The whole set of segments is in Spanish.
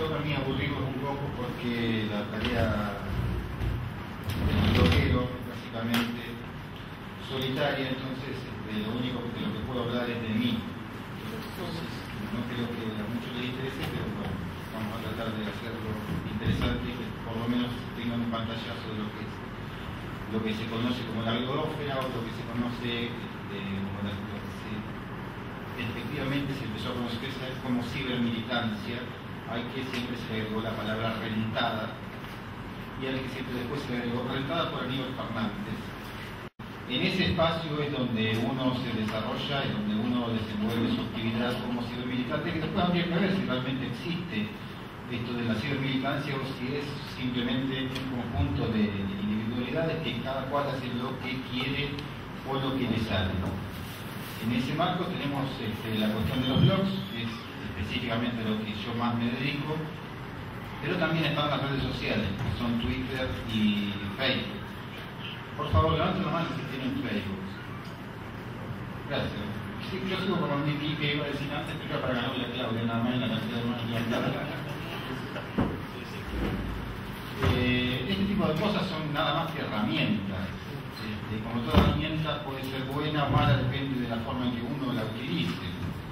toca a mí aburrirlos un poco porque la tarea del bloguero es básicamente solitaria, entonces lo único de lo que puedo hablar es de mí. Entonces, no creo que a muchos les interese, pero bueno, vamos a tratar de hacerlo interesante y que por lo menos tengan un pantallazo de lo que se conoce como la bibliófera o lo que se conoce como lo que efectivamente se empezó a conocer como cibermilitancia, al que siempre se agregó la palabra rentada y al que siempre después se agregó rentada por Aníbal Fernández. En ese espacio es donde uno se desarrolla y donde uno desenvuelve su actividad como cibermilitante, que después habría que ver si realmente existe esto de la cibermilitancia o si es simplemente un conjunto de individualidades que cada cual hace lo que quiere o lo que le sale, ¿no? En ese marco tenemos la cuestión de los blogs, que es específicamente lo que yo más me dedico, pero también están las redes sociales, que son Twitter y Facebook. Por favor, levanten la mano si tienen Facebook. Gracias. Sí, yo sigo con mi que iba a decir antes, pero para ganarle a Claudia, nada más en la cantidad de manos levantadas. Este tipo de cosas son nada más que herramientas. Como toda herramienta puede ser buena o mala, depende de la forma en que uno la utilice.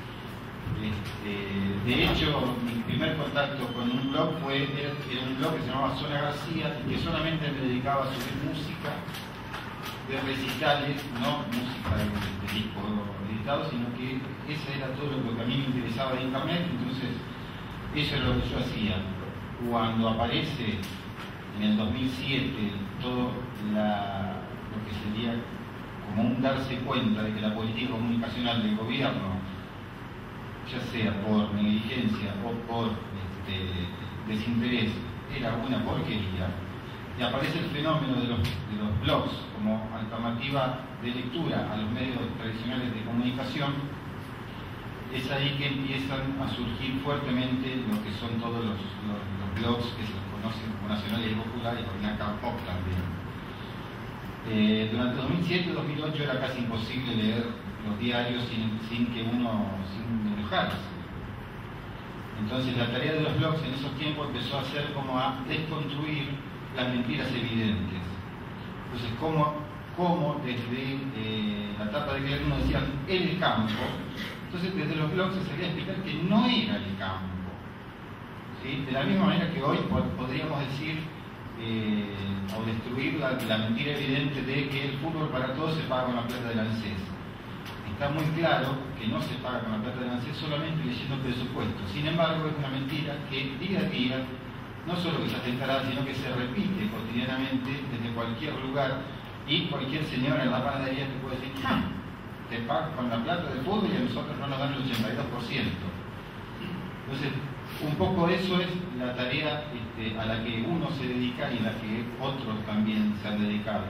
De hecho, mi primer contacto con un blog era un blog que se llamaba Zona García y que solamente me dedicaba a subir música de recitales, no música de disco editado, sino que eso era todo lo que a mí me interesaba de internet, entonces eso era lo que yo hacía. Cuando aparece en el 2007 todo lo que sería como un darse cuenta de que la política comunicacional del gobierno, ya sea por negligencia o por desinterés, era una porquería, y aparece el fenómeno de los blogs como alternativa de lectura a los medios tradicionales de comunicación, es ahí que empiezan a surgir fuertemente lo que son todos los blogs que se conocen como nacionales y populares, y acá pop también. Durante 2007-2008 era casi imposible leer los diarios sin enojarse. Entonces la tarea de los blogs en esos tiempos empezó a ser como a desconstruir las mentiras evidentes. Entonces, como desde la etapa de que uno decía el campo, entonces desde los blogs se quería explicar que no era el campo, ¿sí? De la misma manera que hoy podríamos decir o destruir la mentira evidente de que el fútbol para todos se paga con la plata del ANSES. Está muy claro que no se paga con la plata del ANSES solamente leyendo el presupuesto. Sin embargo, es una mentira que día a día no solo que se hace instalada, sino que se repite cotidianamente desde cualquier lugar, y cualquier señora en la panadería te puede decir, te paga con la plata del fútbol y a nosotros no nos dan el 82%. Entonces, un poco eso es la tarea a la que uno se dedica y a la que otros también se han dedicado.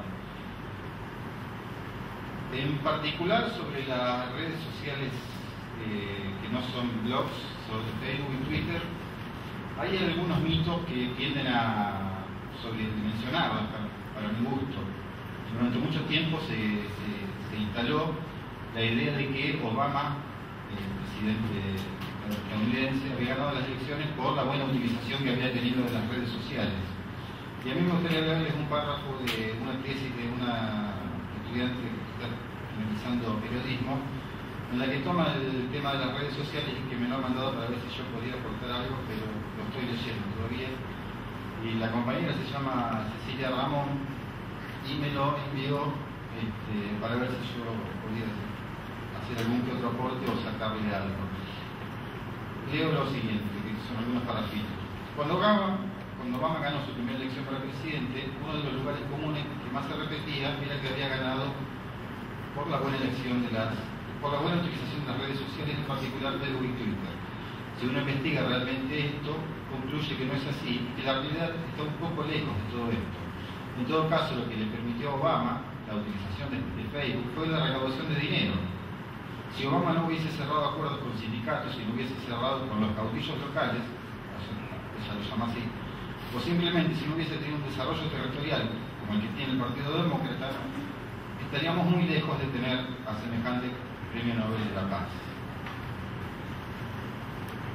En particular sobre las redes sociales que no son blogs, sobre Facebook y Twitter, hay algunos mitos que tienden a sobredimensionarlos para mi gusto. Durante mucho tiempo se instaló la idea de que Obama, el presidente estadounidense, había ganado las elecciones por la buena utilización que había tenido de las redes sociales. Y a mí me gustaría leerles un párrafo de una tesis de una estudiante que está realizando periodismo, en la que toma el tema de las redes sociales y que me lo ha mandado para ver si yo podía aportar algo, pero lo estoy leyendo todavía. Y la compañera se llama Cecilia Ramón y me lo envió para ver si yo podía hacer algún que otro aporte o sacarle algo. Leo lo siguiente, que son algunos párrafos. Cuando Obama ganó su primera elección para presidente, uno de los lugares comunes que más se repetía era que había ganado por la buena utilización de las redes sociales, en particular Facebook y Twitter. Si uno investiga realmente esto, concluye que no es así, que la realidad está un poco lejos de todo esto. En todo caso, lo que le permitió a Obama la utilización de Facebook fue la recaudación de dinero. Si Obama no hubiese cerrado acuerdos con sindicatos y no hubiese cerrado con los caudillos locales, ella lo llama así, o simplemente si no hubiese tenido un desarrollo territorial como el que tiene el Partido Demócrata, estaríamos muy lejos de tener a semejante Premio Nobel de la Paz.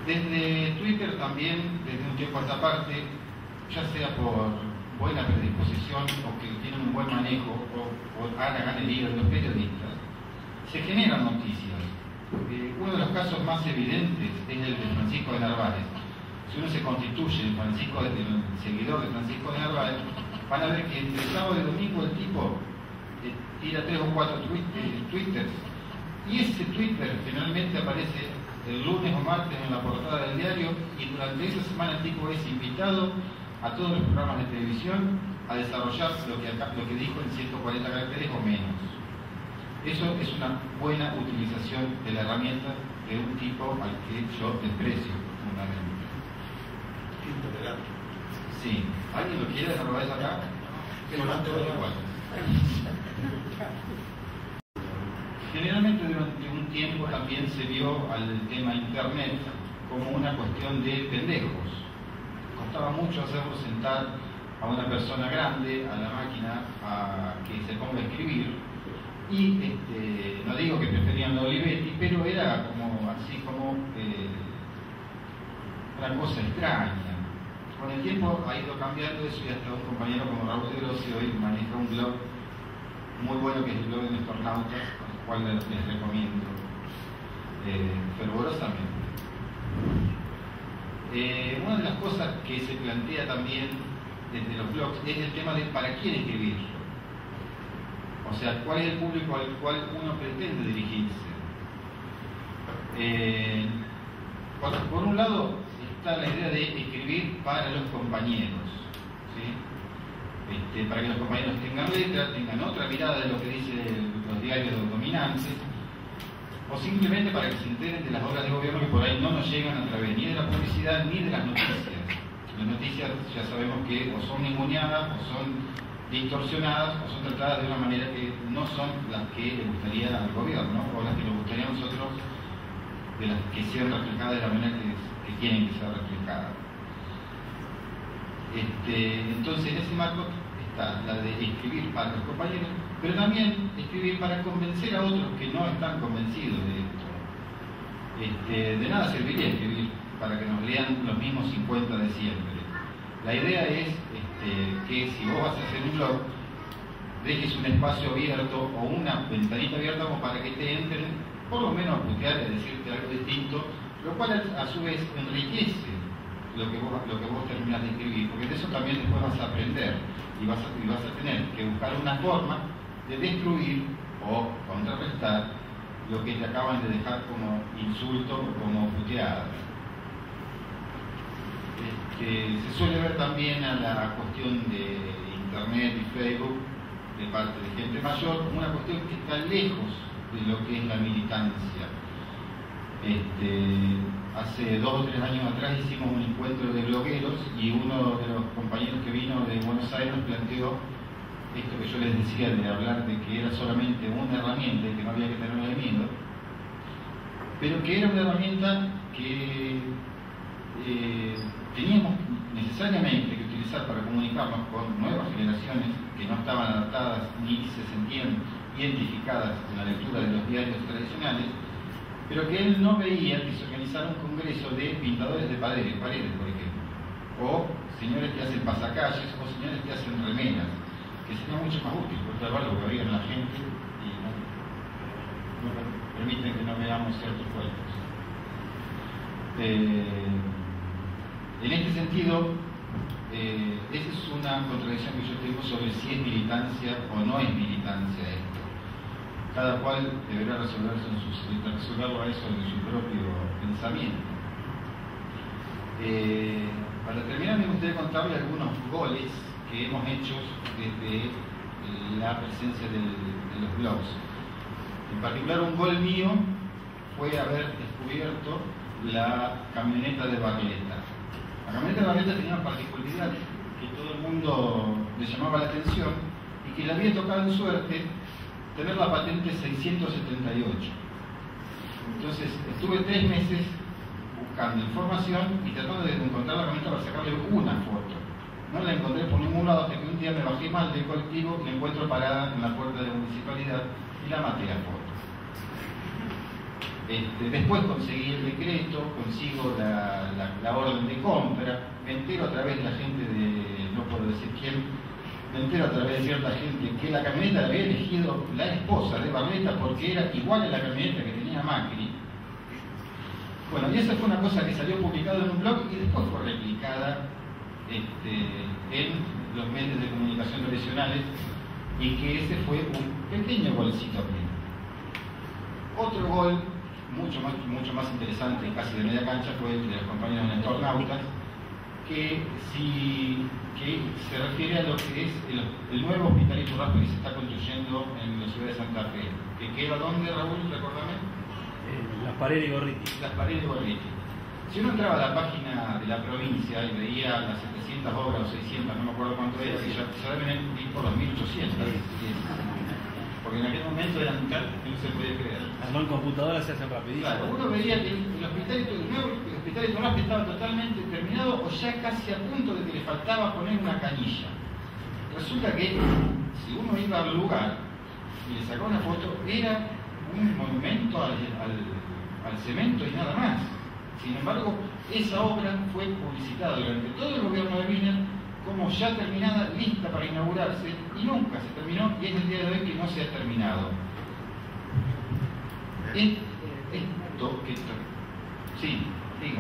Desde Twitter también, desde un tiempo a esta parte, ya sea por buena predisposición o que tienen un buen manejo o hagan el hilo de los periodistas, se generan noticias. Uno de los casos más evidentes es el de Francisco de Narváez. Si uno se constituye el seguidor de Francisco de Narváez, van a ver que entre sábado y domingo el tipo tira 3 o 4 twitters, y ese Twitter finalmente aparece el lunes o martes en la portada del diario, y durante esa semana el tipo es invitado a todos los programas de televisión a desarrollar lo que dijo en 140 caracteres o menos. Eso es una buena utilización de la herramienta de un tipo al que yo desprecio profundamente. Intolerante. Sí. ¿Alguien lo quiere desarrollar acá? Que lo mande igual. Generalmente durante un tiempo también se vio al tema Internet como una cuestión de pendejos. Costaba mucho hacerlo sentar a una persona grande a la máquina a que se ponga a escribir, y no digo que preferían la Olivetti, pero era como así como una cosa extraña. Con el tiempo ha ido cambiando eso, y hasta un compañero como Raúl de Grossi hoy maneja un blog muy bueno que es el blog de Néstor Nautas, al cual les recomiendo fervorosamente. Una de las cosas que se plantea también desde los blogs es el tema de para quién escribir. O sea, cuál es el público al cual uno pretende dirigirse. Por un lado está la idea de escribir para los compañeros, ¿sí? Para que los compañeros tengan letra, tengan otra mirada de lo que dicen los diarios dominantes, o simplemente para que se enteren de las obras de gobierno que por ahí no nos llegan a través ni de la publicidad ni de las noticias. Las noticias ya sabemos que o son ninguneadas, o son distorsionadas, o son tratadas de una manera que no son las que le gustaría al gobierno, o las que nos gustaría a nosotros, de las que sean reflejadas de la manera que tienen que ser reflejadas. Entonces, en ese marco está la de escribir para los compañeros, pero también escribir para convencer a otros que no están convencidos de esto. De nada serviría escribir para que nos lean los mismos 50 de siempre. La idea es que si vos vas a hacer un blog, dejes un espacio abierto o una ventanita abierta como para que te entren, por lo menos a putear y a decirte algo distinto, lo cual a su vez enriquece lo que vos terminás de escribir, porque de eso también después vas a aprender y vas a tener que buscar una forma de destruir o contrarrestar lo que te acaban de dejar como insulto o como puteada. Se suele ver también a la cuestión de Internet y Facebook de parte de gente mayor como una cuestión que está lejos de lo que es la militancia. Hace 2 o 3 años atrás hicimos un encuentro de blogueros, y uno de los compañeros que vino de Buenos Aires nos planteó esto que yo les decía de hablar de que era solamente una herramienta y que no había que tenerle miedo, pero que era una herramienta que teníamos necesariamente que utilizar para comunicarnos con nuevas generaciones que no estaban adaptadas ni se sentían identificadas en la lectura de los diarios tradicionales, pero que él no veía que se organizara un congreso de pintadores de paredes, por ejemplo, o señores que hacen pasacalles, o señores que hacen remeras, que sería mucho más útil, porque algo lo que veían la gente y no permiten que no veamos ciertos cuerpos. En este sentido, esa es una contradicción que yo tengo sobre si es militancia o no es militancia esto. Cada cual deberá resolverlo a eso en su propio pensamiento. Para terminar, me gustaría contarle algunos goles que hemos hecho desde la presencia de los blogs. En particular, un gol mío fue haber descubierto la camioneta de Barletta. La camioneta de Barletta tenía una particularidad que todo el mundo le llamaba la atención, y que le había tocado en suerte tener la patente 678. Entonces estuve 3 meses buscando información y tratando de encontrar la camioneta para sacarle una foto. No la encontré por ningún lado hasta que un día me bajé mal del colectivo y la encuentro parada en la puerta de la municipalidad y la maté a foto. Después conseguí el decreto, consigo la orden de compra, me entero a través de la gente de, no puedo decir quién, me entero a través de cierta gente que la camioneta la había elegido la esposa de Barletta porque era igual a la camioneta que tenía Macri. Bueno, y esa fue una cosa que salió publicada en un blog y después fue replicada en los medios de comunicación tradicionales, y que ese fue un pequeño golcito primero. Otro gol mucho más interesante, casi de media cancha, fue el de los compañeros de Tornautas, que se refiere a lo que es el nuevo hospital Iturraspe que se está construyendo en la ciudad de Santa Fe. ¿Que queda dónde, Raúl? Recordame. Las Paredes y Gorriti. Las Paredes y Gorriti. Si uno entraba a la página de la provincia y veía las 700 obras o 600, no me acuerdo cuánto era, que ya deben ir por los 1800. Porque en aquel momento eran tal que no se podía creer. Además en computadora se hacen rapidísimo. Claro, uno veía que el hospital de Torraspe estaba totalmente terminado o ya casi a punto de que le faltaba poner una canilla. Resulta que si uno iba al lugar y le sacaba una foto, era un monumento al cemento y nada más. Sin embargo, esa obra fue publicitada durante todo el gobierno de Wiener como ya terminada, lista para inaugurarse, y nunca se terminó, y es el día de hoy que no se ha terminado. Sí, diga.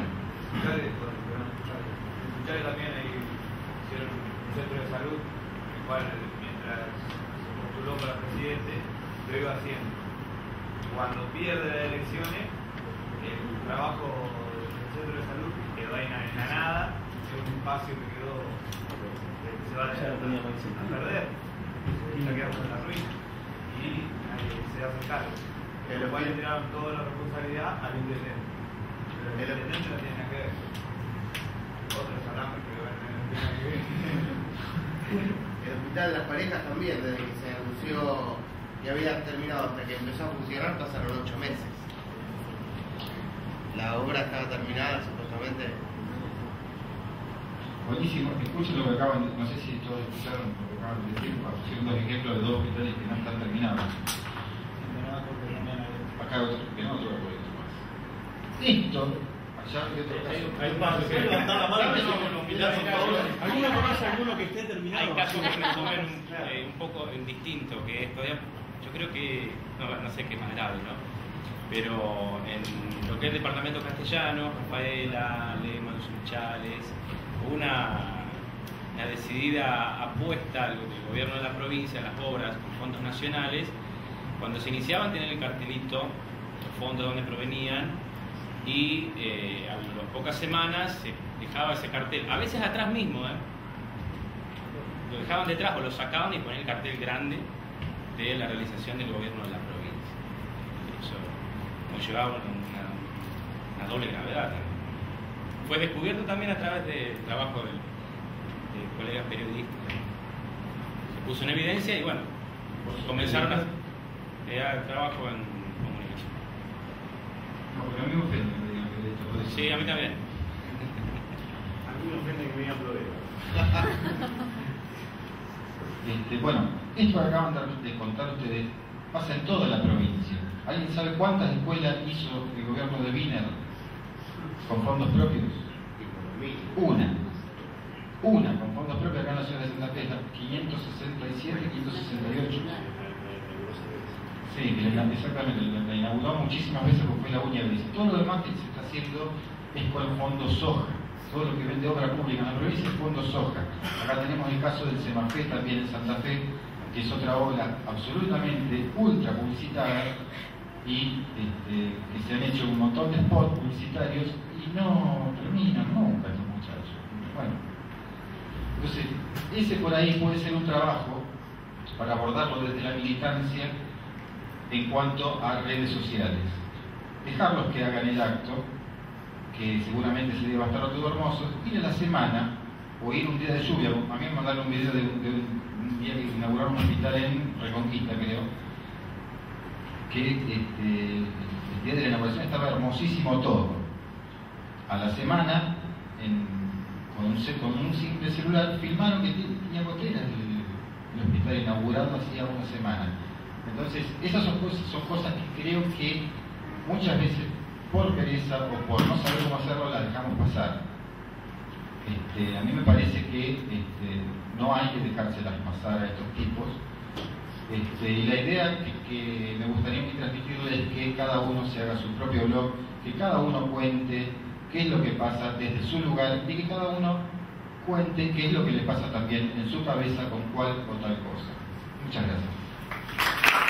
Escuchar también ahí hicieron un centro de salud, el cual mientras se postuló para presidente, lo iba haciendo. Cuando pierde las elecciones, el trabajo del centro de salud quedó ahí en la nada, es un espacio que quedó, que se va a perder, ya quedamos en la ruina, y se hace cargo. Pero cual le tiraron toda la responsabilidad al intendente. Pero el intendente no tiene nada que ver. Otros hablamos que no tiene nada que ver. El hospital de las parejas también, desde que se anunció que había terminado hasta que empezó a funcionar, pasaron 8 meses. La obra estaba terminada supuestamente. Buenísimo, escuchen lo que acaban de, no sé si todos escucharon lo que acaban de decir, pusieron dos ejemplos de dos hospitales que no están terminados. Acá otro, que no otro proyecto más. Esto, allá hay otro caso. Hay más, se puede levantar la mano ¿Alguno conoce alguno que esté terminado? Hay casos que resumen un poco en distinto, que es todavía, yo creo que, no sé qué más grave, ¿no? Pero en lo que es el departamento castellano, Rafaela, Lehmann, Sunchales, una decidida apuesta al gobierno de la provincia, a las obras con fondos nacionales. Cuando se iniciaban tenían el cartelito, los fondos de donde provenían, y a las pocas semanas se dejaba ese cartel, a veces atrás mismo, lo dejaban detrás o lo sacaban y ponían el cartel grande de la realización del gobierno de la provincia. Eso nos llevaba una doble gravedad también. Fue descubierto también a través del trabajo de colegas periodistas. Se puso en evidencia y bueno, comenzaron a trabajo en comunicación. No, pero a mí me ofende que me digan que esto puede ser. Sí, a mí también. A mí me ofende que me digan problema. Bueno, esto que acaban de contar ustedes pasa en toda la provincia. ¿Alguien sabe cuántas escuelas hizo el gobierno de Wiener con fondos propios? Una con fondos propios acá en la ciudad de Santa Fe, 567, 568. Sí, exactamente, la inauguró muchísimas veces porque fue la única vez. Todo lo demás que se está haciendo es con fondos soja. Todo lo que vende obra pública en la provincia es fondos soja. Acá tenemos el caso del Semafé también en Santa Fe, que es otra obra absolutamente ultra publicitada y que se han hecho un montón de spots publicitarios y no terminan nunca estos muchachos. Bueno, entonces ese por ahí puede ser un trabajo para abordarlo desde la militancia en cuanto a redes sociales. Dejarlos que hagan el acto, que seguramente se debe estar todo hermoso, ir a la semana o ir un día de lluvia. A mí me mandaron un video de un día que inauguraron un hospital en Reconquista, creo, que el día de la inauguración estaba hermosísimo todo. A la semana, con un simple celular, filmaron que tenía goteras el hospital inaugurado hacía una semana. Entonces, esas son cosas que creo que muchas veces por pereza o por no saber cómo hacerlo la dejamos pasar. A mí me parece que no hay que dejárselas pasar a estos tipos. Y la idea que me gustaría transmitirles es que cada uno se haga su propio blog, que cada uno cuente qué es lo que pasa desde su lugar y que cada uno cuente qué es lo que le pasa también en su cabeza con cual o tal cosa. Muchas gracias.